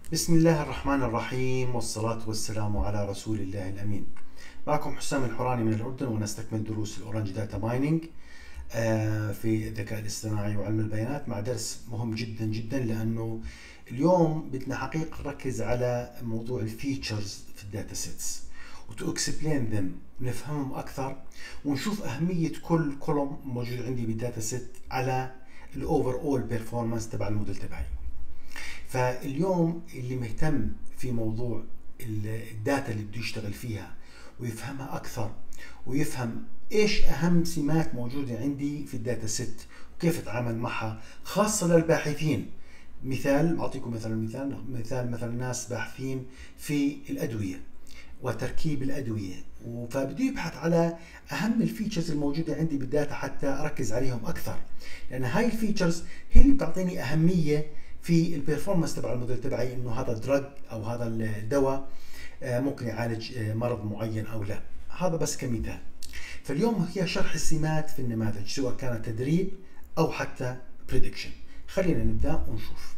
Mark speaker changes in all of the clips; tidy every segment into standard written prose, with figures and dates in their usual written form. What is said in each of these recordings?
Speaker 1: بسم الله الرحمن الرحيم والصلاة والسلام على رسول الله الأمين. معكم حسام الحوراني من الأردن ونستكمل دروس الأورنج داتا مايننج في الذكاء الاصطناعي وعلم البيانات مع درس مهم جدا جدا، لأنه اليوم بدنا حقيقة نركز على موضوع الفيتشرز في الداتا سيتس وتو اكسبلين ذم، نفهمهم أكثر ونشوف أهمية كل كولوم موجود عندي بالداتا سيت على الأوفر أول بيرفورمانس تبع الموديل تبعي. فاليوم اللي مهتم في موضوع الداتا اللي بده يشتغل فيها ويفهمها اكثر ويفهم ايش اهم سمات موجوده عندي في الداتا سيت وكيف اتعامل معها، خاصه للباحثين. مثال اعطيكم مثلا ناس باحثين في الادويه وتركيب الادويه، فبده يبحث على اهم الفيتشرز الموجوده عندي بالداتا حتى اركز عليهم اكثر، لان هاي الفيتشرز هي اللي بتعطيني اهميه في البرفورمانس تبع الموديل تبعي، انه هذا الدرج او هذا الدواء ممكن يعالج مرض معين او لا. هذا بس كمثال. فاليوم هي شرح السمات في النماذج سواء كان تدريب او حتى بريدكشن. خلينا نبدا ونشوف.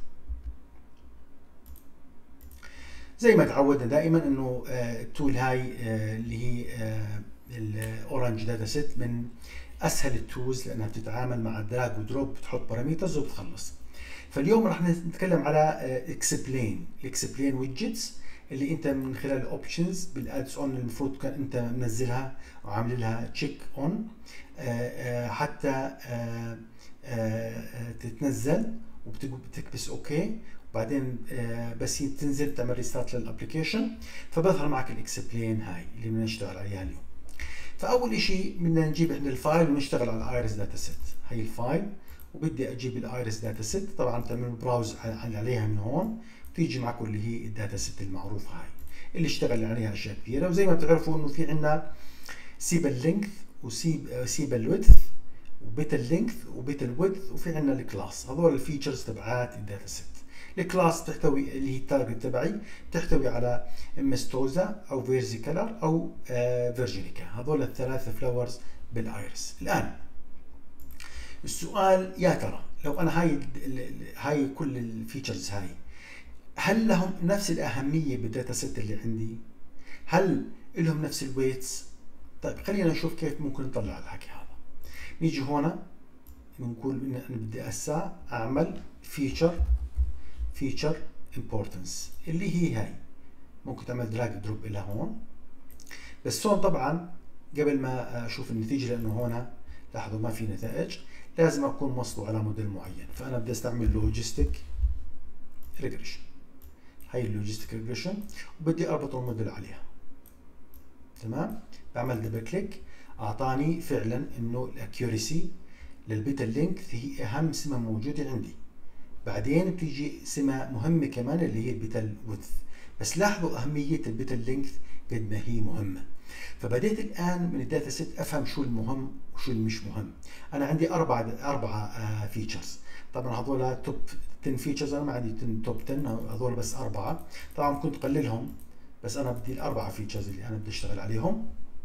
Speaker 1: زي ما تعودنا دائما انه التول هاي اللي هي الاورنج داتا سيت من اسهل التولز، لانها بتتعامل مع دراج ودروب، بتحط بارامترز وبتخلص. فاليوم راح نتكلم على الاكسبلين ويدجتس اللي انت من خلال الاوبشنز بالادز اون المفروض كان انت منزلها وعامل لها تشيك اون حتى تتنزل، وبتكبس اوكي، وبعدين بس تنزل تعمل ريستارت للابلكيشن فبظهر معك الاكسبلين هاي اللي بدنا نشتغل عليها اليوم. فاول شيء بدنا نجيب احنا الفايل ونشتغل على الايرس داتا سيت. هي الفايل وبدي اجيب الايرس داتا سيت، طبعا تعملوا براوز عليها من هون، بتيجي معكم اللي هي الداتا سيت المعروفه هاي اللي اشتغل عليها اشياء كثيره. وزي ما بتعرفوا انه في عندنا سيبل لينث وسيبل ويدث وبيتل لينث وبيتل ويدث، وفي عندنا الكلاس. هذول الفيتشرز تبعات الداتا سيت. الكلاس بتحتوي اللي هي التارجت تبعي، بتحتوي على مستوزا او فيرزي كلر او فيرجينيكا، هذول الثلاثه فلاورز بالايرس. الان السؤال، يا ترى لو انا هاي كل الفيتشرز هاي هل لهم نفس الاهميه بالداتا سيت اللي عندي؟ هل لهم نفس الويتس؟ طيب خلينا نشوف كيف ممكن نطلع الحكي هذا. نيجي هون بنقول ان انا بدي هسه اعمل فيتشر امبورتنس اللي هي هاي، ممكن تعمل دراج دروب الى هون. بس هون طبعا قبل ما اشوف النتيجه، لانه هون لاحظوا ما في نتائج، لازم اكون موصله على موديل معين. فانا بدي استعمل لوجيستيك ريجريشن. هاي اللوجيستيك ريجريشن وبدي اربط الموديل عليها. تمام، بعمل دبل كليك، اعطاني فعلا انه الاكيوريسي للبيتا لينث هي اهم سمه موجوده عندي. بعدين بتيجي سمه مهمه كمان اللي هي البيتا ويدث. بس لاحظوا اهميه البيتا لينث قد ما هي مهمه. فبديت الان من الداتا سيت افهم شو المهم وشو المش مهم. انا عندي اربعه فيتشرز، طبعا هذول توب 10 فيتشرز، انا ما عندي توب 10، هذول بس اربعه. طبعا كنت اقللهم، بس انا بدي الاربعه فيتشرز اللي انا بدي اشتغل عليهم.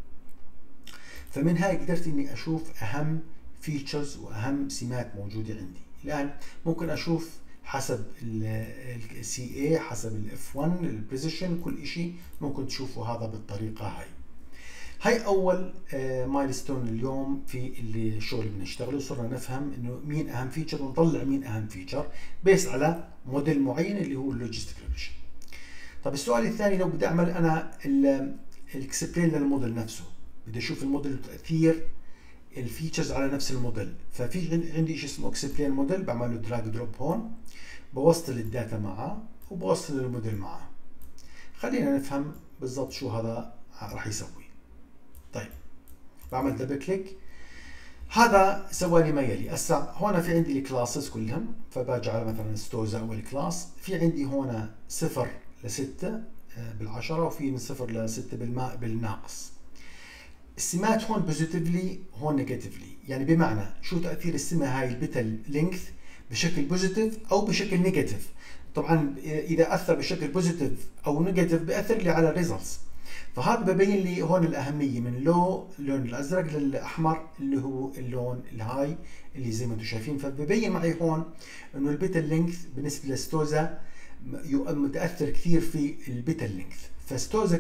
Speaker 1: فمن هاي قدرت اني اشوف اهم فيتشرز واهم سمات موجوده عندي. الان ممكن اشوف حسب السي اي، حسب الاف 1 البوزيشن، كل شيء ممكن تشوفوا هذا بالطريقه هاي. هاي اول مايلستون اليوم في الشغل اللي بنشتغله. صرنا نفهم انه مين اهم فيتشر ونطلع مين اهم فيتشر بيس على موديل معين اللي هو اللوجيستيك ريجريشن. طب السؤال الثاني، لو بدي اعمل انا الاكسبلين للموديل نفسه، بدي اشوف الموديل تاثير الفيتشرز على نفس الموديل. ففي عندي شيء اسمه اكسبلين موديل، بعمل له دراج دروب هون، بوصل الداتا معه وبوصل الموديل معه. خلينا نفهم بالضبط شو هذا راح يسوي. طيب بعمل دبل كليك، هذا سوى لي ما يلي. هسه هون في عندي الكلاسز كلهم، فباجي على مثلا ستوزا اول كلاس، في عندي هون 0 ل 6 بالعشرة، وفي من 0 ل 6 بالناقص. السمات هون بوزيتيفلي هون نيجاتيفلي، يعني بمعنى شو تاثير السمه هاي البيتل لينث بشكل بوزيتيف او بشكل نيجاتيف. طبعا اذا اثر بشكل بوزيتيف او نيجاتيف بياثر لي على الريزلتس. فهذا ببين لي هون الاهميه من اللون الازرق للاحمر اللي هو اللون الهاي اللي زي ما انتم شايفين. فببين معي هون انه البيتل لينث بالنسبه للستوزا متاثر كثير في البيتا لينث. فستوزا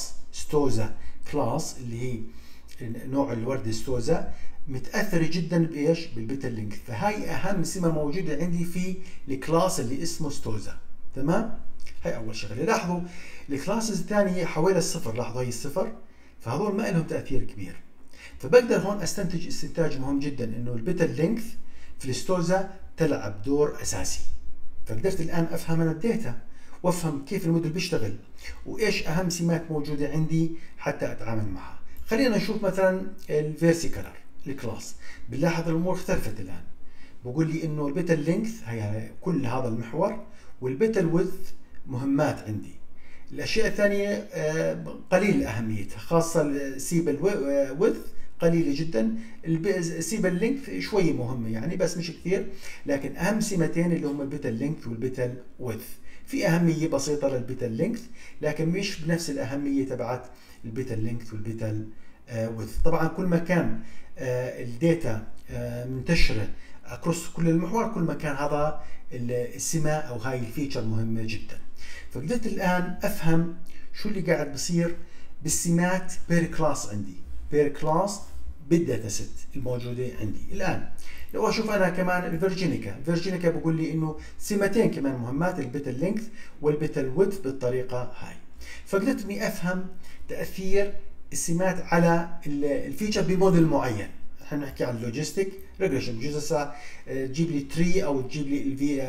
Speaker 1: كلاس اللي هي نوع الورده ستوزا متاثر جدا بايش؟ بالبيتا لينث. فهاي اهم سمه موجوده عندي في الكلاس اللي اسمه ستوزا. تمام؟ هاي اول شغله. لاحظوا الكلاسز الثانيه حوالي الصفر، لاحظوا هي الصفر، فهذول ما لهم تاثير كبير. فبقدر هون استنتج استنتاج مهم جدا انه البيتا لينث في الستوزا تلعب دور اساسي. فقدرت الان افهم انا الداتا وافهم كيف الموديل بيشتغل وايش اهم سمات موجوده عندي حتى اتعامل معها. خلينا نشوف مثلا الفيرسيكلر الكلاس. بنلاحظ الامور اختلفت الان. بقول لي انه البيتا لينث هي كل هذا المحور، والبيتا ويدث مهمات عندي. الاشياء الثانيه قليل اهميتها، خاصه السيبل ويدث قليله جدا، السيبل لينث شوي مهمه يعني بس مش كثير، لكن اهم سمتين اللي هم البيتا لينث والبيتا ويدث. في اهميه بسيطه للبيتا لينث لكن مش بنفس الاهميه تبعت البيتا لينث والبيتا ويدث. طبعا كل ما كان الداتا منتشره اكروس كل المحور كل ما كان هذا السمه او هاي الفيتشر مهمه جدا. فقدرت الان افهم شو اللي قاعد بصير بالسمات بير كلاس عندي، بير كلاس بالداتا سيت الموجوده عندي. الان لو اشوف انا كمان الفيرجينيكا بقول لي انه سمتين كمان مهمات، البيتا لينث والبيتا ويدث بالطريقه هاي. فقدرت اني افهم تاثير السمات على الفيتشر بموديل معين. احنا بنحكي عن اللوجيستيك ريجريشن، بجوز هسه تجيب لي تري او تجيب لي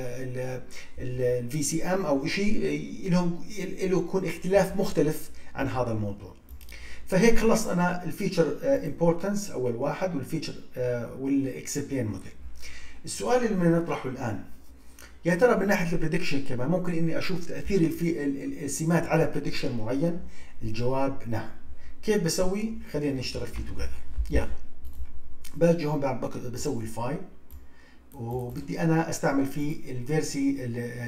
Speaker 1: الفي سي ام او شيء له يكون اختلاف مختلف عن هذا الموضوع. فهيك خلصت انا الفيتشر امبورتنس اول واحد والفيتشر والاكسبلين موديل. السؤال اللي بدنا نطرحه الان، يا ترى من ناحيه البريدكشن كمان ممكن اني اشوف تاثير السمات على بريدكشن معين؟ الجواب نعم. كيف بسوي؟ خلينا نشتغل فيه توجذر. يلا باجي هون بسوي الفايل وبدي انا استعمل فيه الفيرسي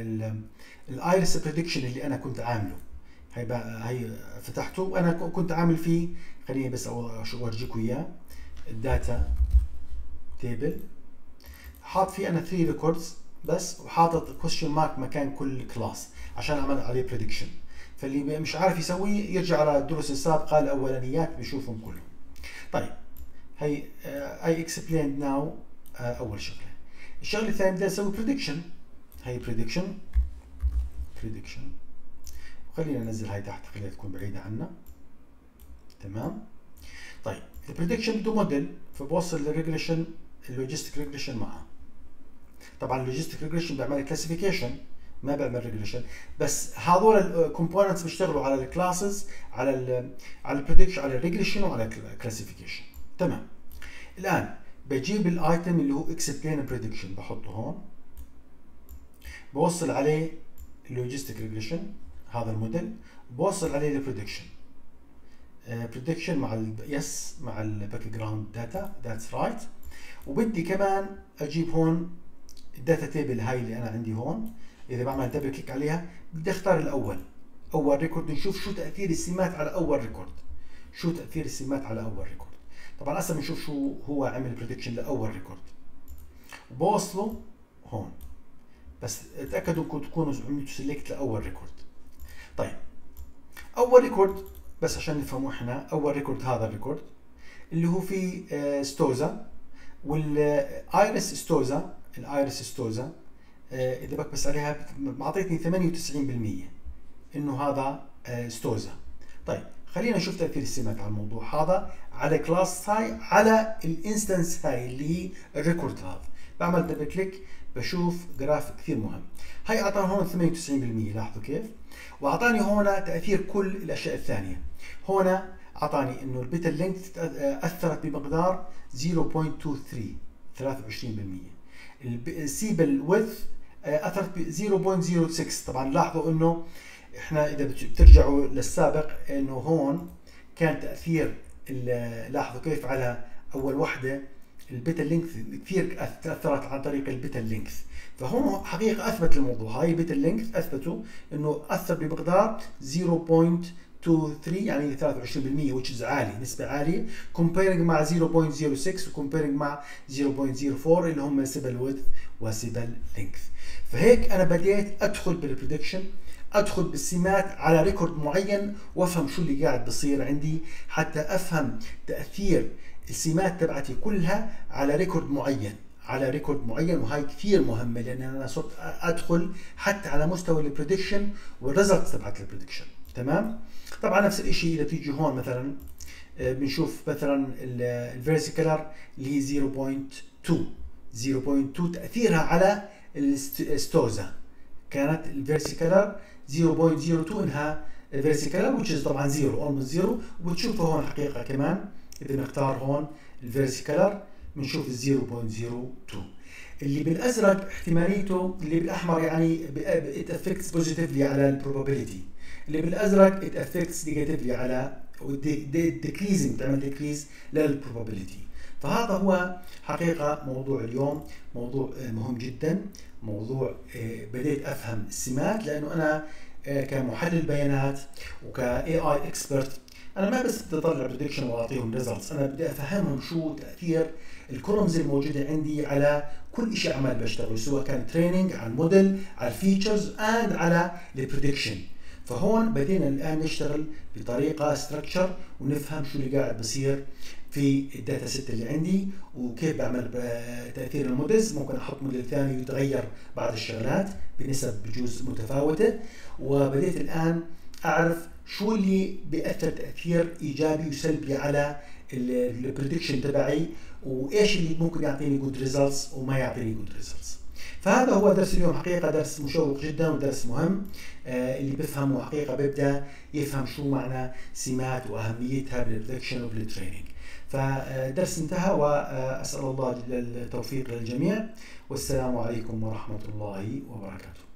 Speaker 1: الايرس بريدكشن اللي انا كنت عامله. هي فتحته وانا كنت عامل فيه، خليني بس اورجيكم اياه. الداتا تيبل حاط فيه انا 3 ريكوردز بس، وحاطط كويستشن مارك مكان كل كلاس عشان اعمل عليه بريدكشن. فاللي مش عارف يسوي يرجع على الدروس السابقه الاولانيات بيشوفهم كلهم. طيب هي I explained now اول شغله. الشغله الثانيه بدي اسوي بريدكشن. هي بريدكشن خلينا ننزل هاي تحت، خليها تكون بعيده عنا. تمام. طيب البريدكشن بده موديل، فبوصل الريجريشن اللوجيستيك ريجريشن معه. طبعا اللوجيستيك ريجريشن بيعمل كلاسيفيكيشن ما بعمل ريجريشن، بس هذول الكومبوننتس بيشتغلوا على الكلاسز، على البريدكشن، على الريجريشن وعلى الكلاسيفيكيشن. تمام. الان بجيب الايتم اللي هو اكسبلين بريدكشن، بحطه هون، بوصل عليه اللوجيستيك ريجريشن هذا الموديل، بوصل عليه البريدكشن. بريدكشن مع مع الباك جراوند داتا، ذاتس رايت. وبدي كمان اجيب هون الداتا تيبل هاي اللي انا عندي هون. اذا بعمل دبل كليك عليها بدي اختار اول ريكورد، نشوف شو تاثير السمات على اول ريكورد. طبعا هسه بنشوف شو هو عمل بريدكشن لاول ريكورد، وبوصله هون. بس اتاكدوا انكم تكونوا عملتوا سيلكت لاول ريكورد. طيب اول ريكورد بس عشان نفهموا احنا، اول ريكورد هذا الريكورد اللي هو فيه ستوزا والايرس ستوزا. الايرس ستوزا اذا بكبس عليها معطيتني 98% انه هذا ستوزا. طيب خلينا نشوف تاثير السمات على الموضوع هذا، على كلاس هاي، على الانستنس هاي اللي هي الريكورد هذا. بعمل دبل كليك بشوف جراف كثير مهم. هاي اعطاني هون 98%، لاحظوا كيف؟ واعطاني هون تاثير كل الاشياء الثانيه. هون اعطاني انه البيتا لينث اثرت بمقدار 0.23 23%. السيبل ويدث اثرت ب 0.06. طبعا لاحظوا انه احنا اذا بترجعوا للسابق انه هون كان تاثير، لاحظوا كيف على اول وحده البيتا لينث كثير اثرت عن طريق البيتا لينث. فهون حقيقه اثبت الموضوع، هاي البيتا لينث اثبتوا انه اثر بمقدار يعني 23%، which is عالي، نسبة عالية comparing مع 0.06 وcomparing مع 0.04 اللي هم سيبل ويدث وسيبل لينث. فهيك انا بديت ادخل بالبريدكشن، ادخل بالسمات على ريكورد معين وافهم شو اللي قاعد بصير عندي، حتى افهم تاثير السمات تبعتي كلها على ريكورد معين، وهي كثير مهمه لان انا صرت ادخل حتى على مستوى البريدكشن والريزلتس تبعت البريدكشن. تمام. طبعا نفس الشيء اذا بتيجي هون مثلا بنشوف مثلا الفيرسيكلر اللي هي 0.2 تاثيرها على الستوزا كانت الفيرسيكلر 0.02 انها الفيرسيكلر which is طبعا زيرو almost زيرو. وبتشوفوا هون حقيقه كمان اذا نختار هون الفيرسيكلر بنشوف 0.02. اللي بالازرق احتماليته، اللي بالاحمر يعني it affects positively على البروبابيلتي، اللي بالازرق it affects negatively على decreasing، بتعمل decrease للبروبابيلتي. فهذا هو حقيقة موضوع اليوم، موضوع مهم جدا، موضوع بديت افهم السمات لانه انا كمحلل بيانات وكاي اي اكسبرت انا ما بس بدي اطلع بريدكشن واعطيهم ريزلتس، انا بدي افهمهم شو تاثير الكولومز الموجوده عندي على كل شيء عمال بشتغل، سواء كان تريننج على الموديل، على الفيتشرز اند على البريدكشن. فهون بدينا الان نشتغل بطريقه ستراكشر ونفهم شو اللي قاعد بصير في الداتا سيت اللي عندي وكيف بعمل تاثير الموديلز. ممكن احط موديل ثاني ويتغير بعض الشغلات بنسب بجوز متفاوته. وبديت الان اعرف شو اللي بيأثر تاثير ايجابي وسلبي على البريدكشن تبعي، وايش اللي ممكن يعطيني جود ريزلتس وما يعطيني جود ريزلتس. فهذا هو درس اليوم، حقيقه درس مشوق جدا ودرس مهم. اللي بفهمه حقيقه بيبدا يفهم شو معنى سمات واهميتها بالبريدكشن وبالتريننج. فدرس انتهى، واسال الله التوفيق للجميع، والسلام عليكم ورحمه الله وبركاته.